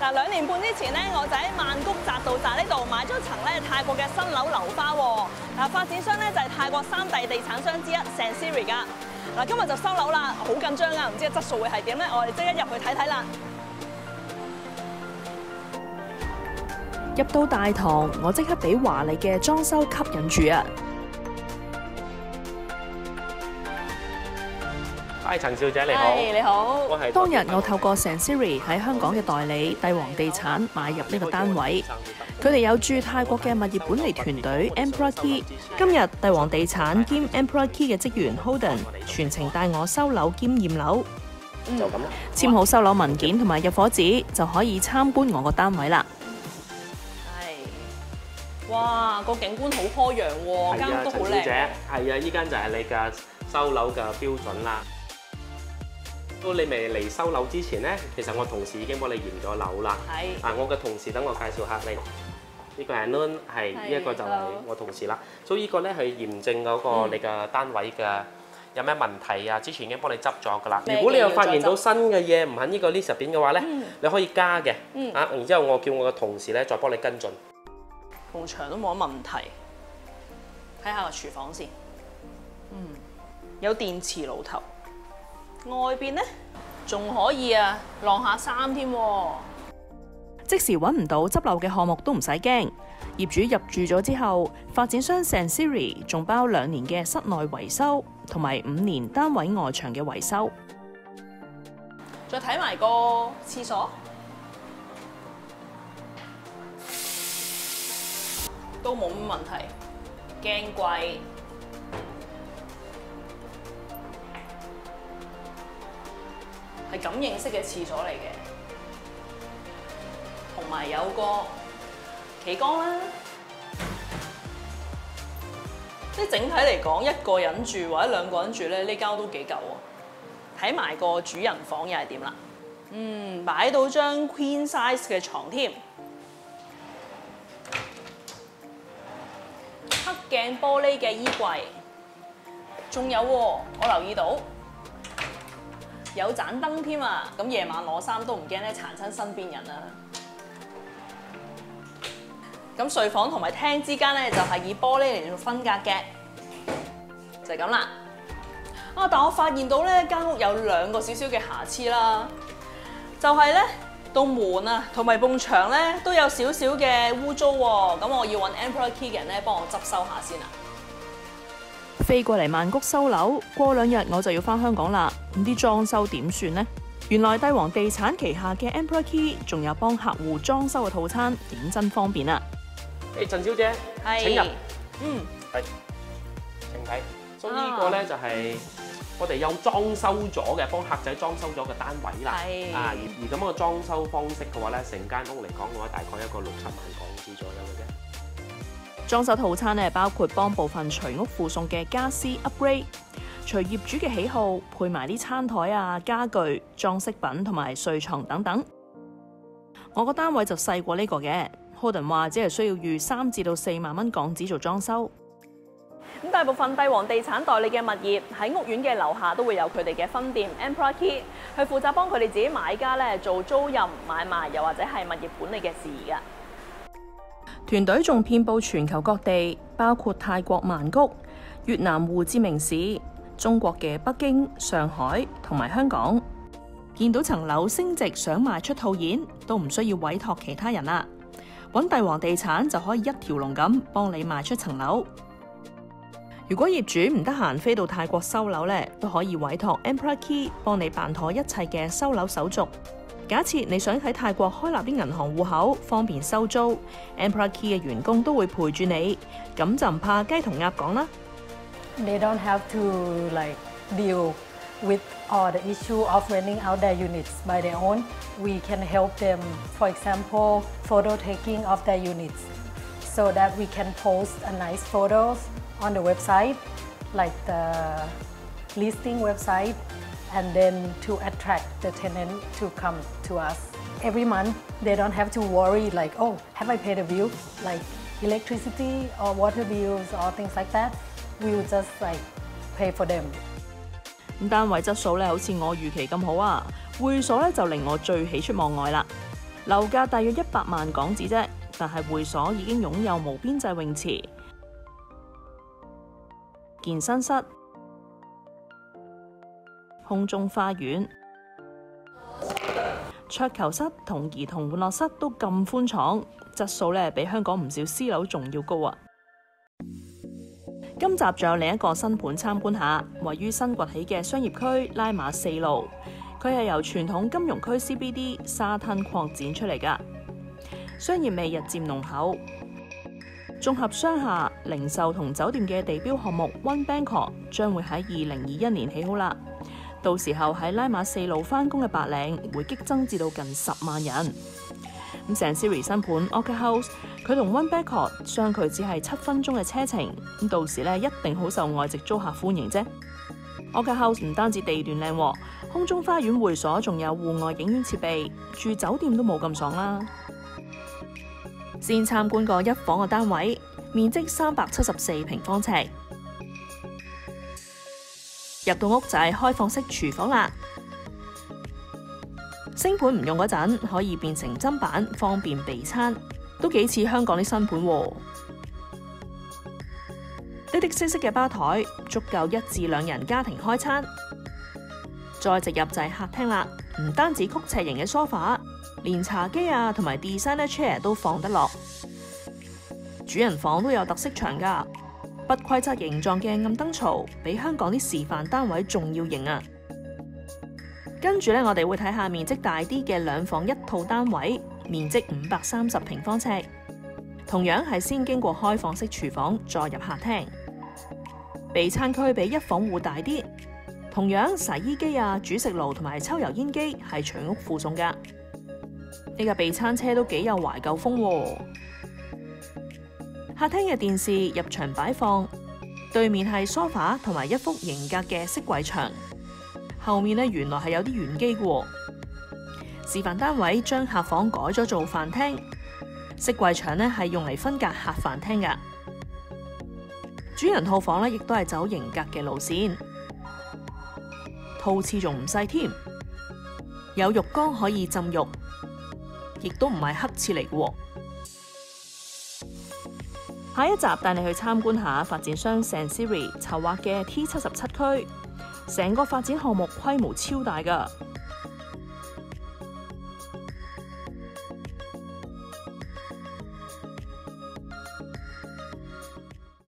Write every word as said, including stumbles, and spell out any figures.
嗱，兩年半之前咧，我就喺曼谷匝道站呢度買咗層咧泰國嘅新樓樓花喎。嗱，發展商咧就係泰國三大地產商之一 subsidiary 㗎。嗱，今日就收樓啦，好緊張啊！唔知質素會係點咧？我哋即刻入去睇睇啦。 入到大堂，我即刻俾華麗嘅裝修吸引住啊！ 係陳小姐你好， 你好。 我係當日我透過 subsidiary 喺香港嘅代理帝王地產買入呢個單位，佢哋有駐泰國嘅物業管理團隊 Emperor Key。今日帝王地產兼 Emperor Key 嘅職員 Holden 全程帶我收樓兼驗樓， 就咁啦。 簽好收樓文件同埋入伙紙就可以參觀我個單位啦。 係，哇，個景觀好開揚喎，間屋都好靚。陳小姐， 係啊，依間就係你嘅收樓嘅標準啦。到你未嚟收樓之前咧，其實我同事已經幫你驗咗樓啦。係。啊，我嘅同事等我介紹下你。呢個係 Nun， 係呢一個就係我同事啦。所以呢個咧係驗證嗰個你嘅單位嘅有咩問題啊？之前已經幫你執咗㗎啦。如果你有發現到新嘅嘢唔喺呢個 list 入邊嘅話咧，你可以加嘅。嗯。啊，然之後我叫我嘅同事咧再幫你跟進。 埲牆都冇乜問題。睇下個廚房先。嗯。有電磁爐頭。外邊咧仲可以啊，晾下衫添。 即時揾唔到執漏嘅項目都唔使驚，業主入住咗之後，發展商 subsidiary 仲包兩年嘅室內維修同埋五年單位外牆嘅維修。 再睇埋個廁所，都冇乜問題，驚貴。係感應式嘅廁所嚟嘅，同埋有個企缸啦。即係整體嚟講，一個人住或者兩個人住咧，呢間都幾夠喎。睇埋個主人房又係點啦？嗯，擺到張 queen size 嘅床添，黑鏡玻璃嘅衣櫃，仲有喎，我留意到。有盞燈添啊！咁夜晚攞衫都唔驚咧，殘親身邊人啊！咁睡房同埋廳之間咧，就係以玻璃嚟做分隔嘅，就係咁啦。啊！但我發現到咧，間屋有兩個少少嘅瑕疵啦，就係咧道門啊，同埋埲牆咧都有少少嘅污糟喎。咁我要揾 Emperor Key 嘅人咧幫我執收下先啦。 飛過嚟曼谷收樓，過兩日我就要返香港啦。咁啲裝修點算呢？原來帝王地產旗下嘅 Emperor Key 仲有幫客戶裝修嘅套餐，認真方便啊！ 誒，陳小姐，請入。 嗯， 係。請睇。所以呢個咧就係我哋有裝修咗嘅，幫客仔裝修咗嘅單位啦。係。啊，而而咁個裝修方式嘅話咧，成間屋嚟講嘅話，大概一個六七萬港紙左右嘅啫。 裝修套餐咧，包括幫部分隨屋附送嘅家私 upgrade， 隨業主嘅喜好配埋啲餐台啊、家具、裝飾品同埋睡床等等。我個單位就細過呢個嘅 ，Holden 話只係需要預三至到四萬蚊港紙做裝修。 咁大部分帝王地產代理嘅物業喺屋苑嘅樓下都會有佢哋嘅分店 Emperor Key，去負責幫佢哋自己買家咧做租賃、買賣，又或者係物業管理嘅事宜㗎。 團隊仲遍佈全球各地，包括泰國曼谷、越南胡志明市、中國嘅北京、上海同埋香港。見到層樓升值想賣出套現，都唔需要委託其他人啦，揾帝王地產就可以一條龍咁幫你賣出層樓。如果業主唔得閒飛到泰國收樓咧，都可以委託 Emperor Key 幫你辦妥一切嘅收樓手續。假設你想喺泰國開立啲銀行戶口，方便收租 ，Emperor Key 嘅員工都會陪住你，咁就唔怕雞同鴨講啦。 They don't have to like deal with all the issue of renting out their units by their own. We can help them, for example, photo taking of their units, so that we can post a nice photos on the website, like the listing website. And then to attract the tenant to come to us. Every month, they don't have to worry like, oh, have I paid a bill? Like electricity or water bills or things like that. We will just like pay for them. 咁單位質素咧，好似我預期咁好啊，會所咧就令我最喜出望外啦。 樓價大約一百萬港紙啫，但係會所已經擁有無邊際泳池、健身室、空中花園、桌球室同兒童玩樂室都咁寬敞，質素咧比香港唔少私樓仲要高啊！今集仲有另一個新盤參觀下，位於新崛起嘅商業區拉馬四路，佢係由傳統金融區 C B D 沙灘擴展出嚟㗎，商業味日漸濃厚。綜合商廈、零售同酒店嘅地標項目 One Bangkok 將會喺二零二一年起好啦，到時候喺拉馬四路返工嘅白領會激增至到近十萬人。咁subsidiary新盤 Orchid House， 佢同 One Bangkok 相距只係七分鐘嘅車程，咁到時咧一定好受外籍租客歡迎啫。Orchid House 唔單止地段靚，空中花園會所仲有戶外影院設備，住酒店都冇咁爽啦。先參觀個一房嘅單位，面積三百七十四平方尺，入到屋就係開放式廚房啦。星盤唔用嗰陣，可以變成砧板，方便備餐，都幾似香港啲新盤喎。滴滴色色嘅吧台，足夠一至兩人家庭開餐。再直入就係客廳啦，唔單止曲斜型嘅梳化，連茶几啊同埋 designer chair 都放得落。主人房都有特色牆㗎，不規則形狀嘅暗燈槽，比香港啲示範單位仲要型啊！跟住咧，我哋會睇下面積大啲嘅兩房一套單位，面積五百三十平方尺，同樣係先經過開放式廚房，再入客廳。備餐區比一房戶大啲，同樣洗衣機啊、煮食爐同埋抽油煙機係隨屋附送㗎。呢架備餐車都幾有懷舊風喎。客廳嘅電視入牆擺放，對面係梳化同埋一幅型格嘅飾櫃牆。後面咧原來係有啲玄機嘅，示範單位將客房改咗做飯廳，飾櫃牆咧係用嚟分隔客飯廳噶。主人套房咧亦都係走型格嘅路線，套廁仲唔細添，有浴缸可以浸浴，亦都唔係黑廁嚟嘅。下一集帶你去參觀下發展商subsidiary籌劃嘅 T 七十七區。成個發展項目規模超大㗎，